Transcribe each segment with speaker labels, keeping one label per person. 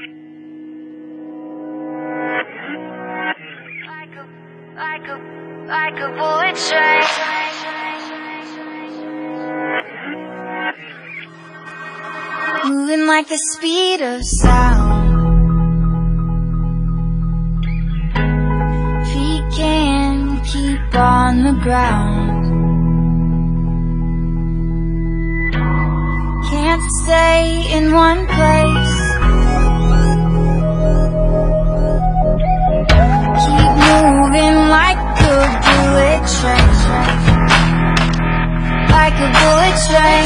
Speaker 1: Like a bullet train, moving like the speed of sound. Feet can't keep on the ground. Can't stay in one place. Keep moving like a bullet train, like a bullet train.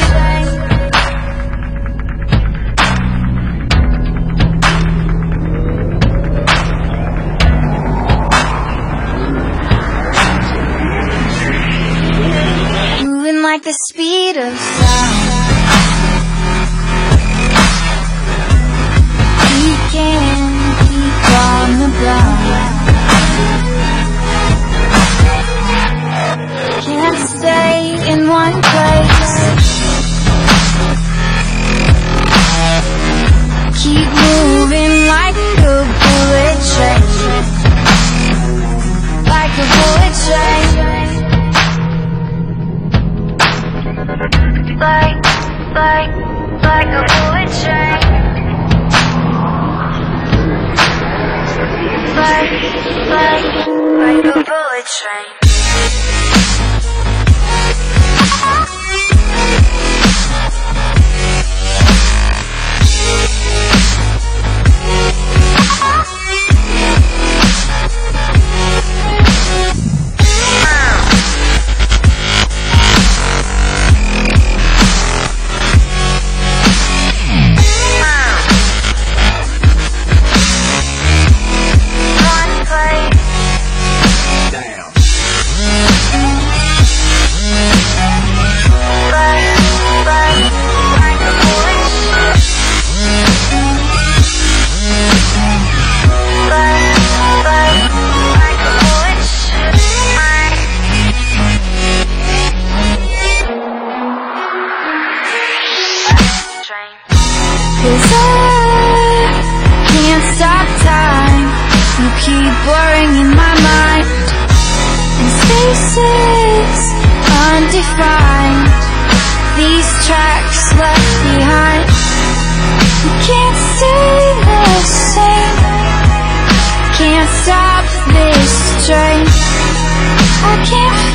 Speaker 1: Moving like the speed of sound. You can't keep on the ground. Can't stay in one place. Keep moving like a bullet train, like a bullet train. Like a bullet train. Like a bullet train. Cause I can't stop time. You keep blurring in my mind, and spaces undefined. These tracks left behind. You can't stay the same. Can't stop this train. I can't